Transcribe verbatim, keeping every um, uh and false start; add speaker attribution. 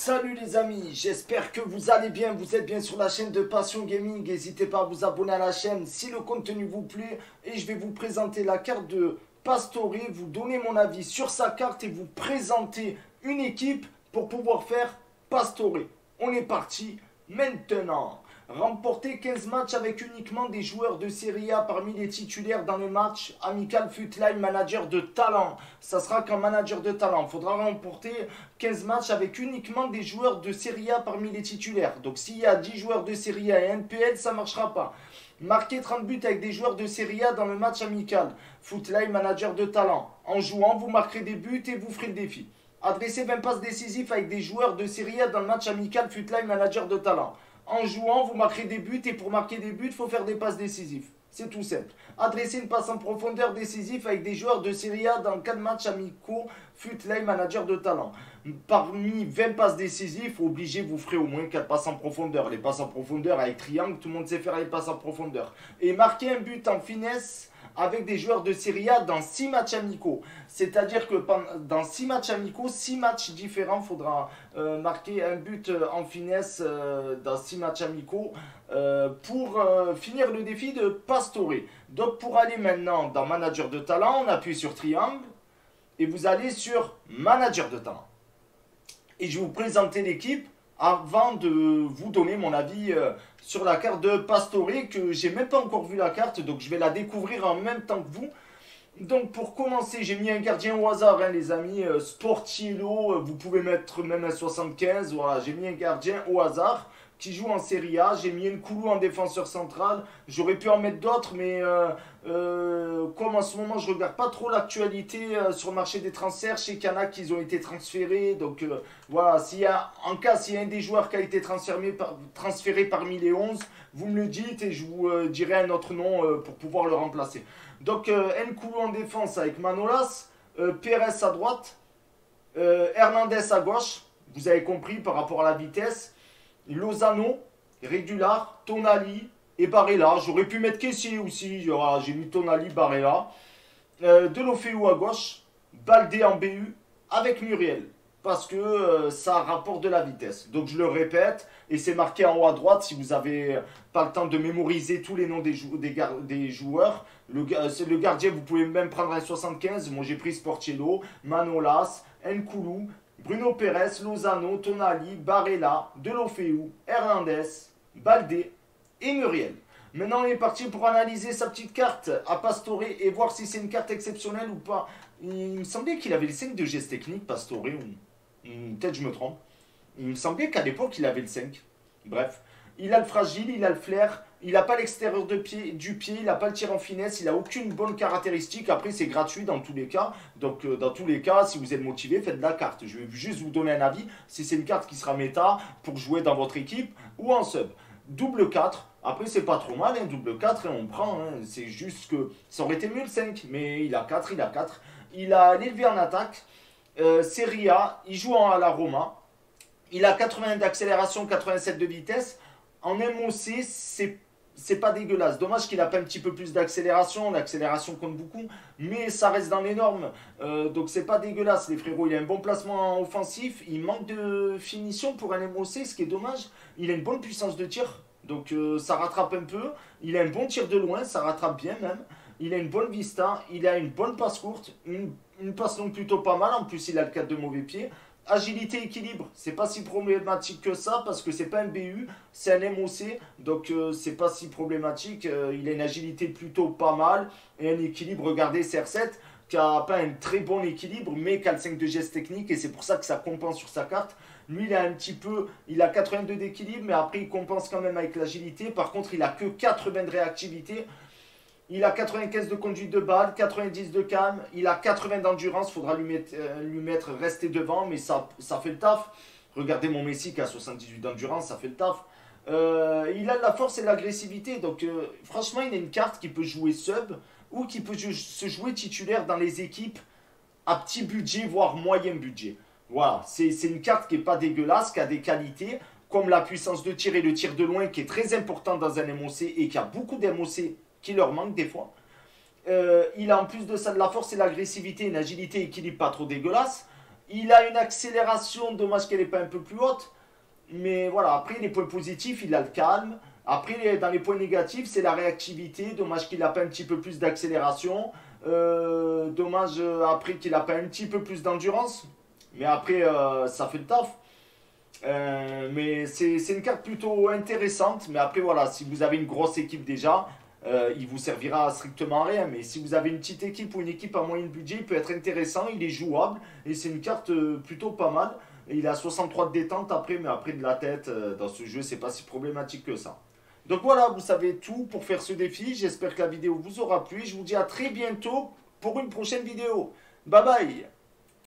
Speaker 1: Salut les amis, j'espère que vous allez bien, vous êtes bien sur la chaîne de Passion Gaming. N'hésitez pas à vous abonner à la chaîne si le contenu vous plaît. Et je vais vous présenter la carte de Pastore, vous donner mon avis sur sa carte et vous présenter une équipe pour pouvoir faire Pastore. On est parti maintenant. Remporter quinze matchs avec uniquement des joueurs de Serie A parmi les titulaires dans le match amical Futline manager de talent. Ça sera qu'un manager de talent. Il faudra remporter quinze matchs avec uniquement des joueurs de Serie A parmi les titulaires. Donc s'il y a dix joueurs de Serie A et N P L, ça ne marchera pas. Marquer trente buts avec des joueurs de Serie A dans le match amical. Futline manager de talent. En jouant, vous marquerez des buts et vous ferez le défi. Adresser vingt passes décisives avec des joueurs de Serie A dans le match amical Futline manager de talent. En jouant, vous marquerez des buts et pour marquer des buts, il faut faire des passes décisives. C'est tout simple. Adresser une passe en profondeur décisive avec des joueurs de Serie A dans quatre matchs amicaux, Futline manager de talent. Parmi vingt passes décisives, obligé, vous ferez au moins quatre passes en profondeur. Les passes en profondeur avec triangle, tout le monde sait faire les passes en profondeur. Et marquer un but en finesse avec des joueurs de Serie A dans six matchs amicaux. C'est-à-dire que dans six matchs amicaux, six matchs différents, il faudra euh, marquer un but en finesse euh, dans six matchs amicaux euh, pour euh, finir le défi de Pastore. Donc pour aller maintenant dans Manager de talent, on appuie sur triangle et vous allez sur Manager de talent. Et je vais vous présenter l'équipe avant de vous donner mon avis euh, sur la carte de Pastore, que j'ai même pas encore vu la carte, donc je vais la découvrir en même temps que vous. Donc pour commencer, j'ai mis un gardien au hasard, hein, les amis, euh, Sportiello, euh, vous pouvez mettre même un soixante-quinze, voilà, j'ai mis un gardien au hasard qui joue en Serie A, j'ai mis Nkoulou en défenseur central, j'aurais pu en mettre d'autres, mais euh, euh, comme en ce moment je regarde pas trop l'actualité euh, sur le marché des transferts, chez Canac ils ont été transférés, donc euh, voilà, s'il y a, en cas s'il y a un des joueurs qui a été transféré, par, transféré parmi les onze, vous me le dites et je vous euh, dirai un autre nom euh, pour pouvoir le remplacer. Donc euh, Nkoulou en défense avec Manolas, euh, Pérez à droite, euh, Hernandez à gauche, vous avez compris par rapport à la vitesse, Lozano, Régular, Tonali et Barella. J'aurais pu mettre Kessié aussi. Voilà, j'ai mis Tonali, Barella. Euh, Deulofeu à gauche. Baldé en B U avec Muriel. Parce que euh, ça rapporte de la vitesse. Donc je le répète. Et c'est marqué en haut à droite si vous n'avez pas le temps de mémoriser tous les noms des, jou des, des joueurs. Le, le gardien, vous pouvez même prendre un soixante-quinze. Moi j'ai pris Sportiello, Manolas, Nkoulou, Bruno Pérez, Lozano, Tonali, Barella, Deulofeu, Hernandez, Baldé et Muriel. Maintenant, on est parti pour analyser sa petite carte à Pastore et voir si c'est une carte exceptionnelle ou pas. Il me semblait qu'il avait le cinq de geste technique, Pastore, ou, ou peut-être je me trompe. Il me semblait qu'à l'époque, il avait le cinq. Bref, il a le fragile, il a le flair, il n'a pas l'extérieur du pied, il n'a pas le tir en finesse, il n'a aucune bonne caractéristique. Après, c'est gratuit dans tous les cas. Donc, euh, dans tous les cas, si vous êtes motivé, faites de la carte. Je vais juste vous donner un avis si c'est une carte qui sera méta pour jouer dans votre équipe ou en sub. Double quatre. Après, c'est pas trop mal, hein, double quatre, et on prend. Hein. C'est juste que ça aurait été mieux le cinq, mais il a quatre, il a quatre. Il a l'élevé en attaque. Euh, Serie A, il joue à la Roma. Il a quatre-vingts d'accélération, quatre-vingt-sept de vitesse. En M O C, c'est c'est pas dégueulasse. Dommage qu'il a pas un petit peu plus d'accélération. L'accélération compte beaucoup, mais ça reste dans les normes. Euh, donc c'est pas dégueulasse, les frérots. Il a un bon placement offensif. Il manque de finition pour un M O C, ce qui est dommage. Il a une bonne puissance de tir, donc euh, ça rattrape un peu. Il a un bon tir de loin, ça rattrape bien même. Il a une bonne vista. Il a une bonne passe courte, une, une passe longue plutôt pas mal. En plus, il a le quatre de mauvais pied. Agilité, équilibre, c'est pas si problématique que ça parce que c'est pas un B U, c'est un M O C, donc euh, c'est pas si problématique. Euh, il a une agilité plutôt pas mal et un équilibre. Regardez C R sept qui a pas un très bon équilibre mais qui a le cinq de geste technique et c'est pour ça que ça compense sur sa carte. Lui, il a un petit peu, il a quatre-vingt-deux d'équilibre mais après il compense quand même avec l'agilité. Par contre, il a que quatre-vingts de réactivité. Il a quatre-vingt-quinze de conduite de balle, quatre-vingt-dix de calme, il a quatre-vingts d'endurance, il faudra lui mettre, euh, lui mettre rester devant, mais ça, ça fait le taf. Regardez mon Messi qui a soixante-dix-huit d'endurance, ça fait le taf. Euh, il a de la force et de l'agressivité, donc euh, franchement il a une carte qui peut jouer sub ou qui peut se jouer titulaire dans les équipes à petit budget, voire moyen budget. Voilà, c'est une carte qui n'est pas dégueulasse, qui a des qualités, comme la puissance de tir et le tir de loin qui est très important dans un M O C et qui a beaucoup d'M O C qui leur manque des fois. Euh, il a en plus de ça de la force et l'agressivité, une agilité équilibre pas trop dégueulasse. Il a une accélération, dommage qu'elle n'est pas un peu plus haute. Mais voilà, après les points positifs, il a le calme. Après, dans les points négatifs, c'est la réactivité. Dommage qu'il n'a pas un petit peu plus d'accélération. Euh, dommage euh, après qu'il n'a pas un petit peu plus d'endurance. Mais après, euh, ça fait le taf. Euh, mais c'est c'est une carte plutôt intéressante. Mais après, voilà, si vous avez une grosse équipe déjà, euh, il vous servira strictement à rien. Mais si vous avez une petite équipe ou une équipe à moyen budget, il peut être intéressant. Il est jouable. Et c'est une carte euh, plutôt pas mal. Et il a soixante-trois de détente après. Mais après, de la tête, euh, dans ce jeu, c'est pas si problématique que ça. Donc voilà, vous savez tout pour faire ce défi. J'espère que la vidéo vous aura plu. Je vous dis à très bientôt pour une prochaine vidéo. Bye bye.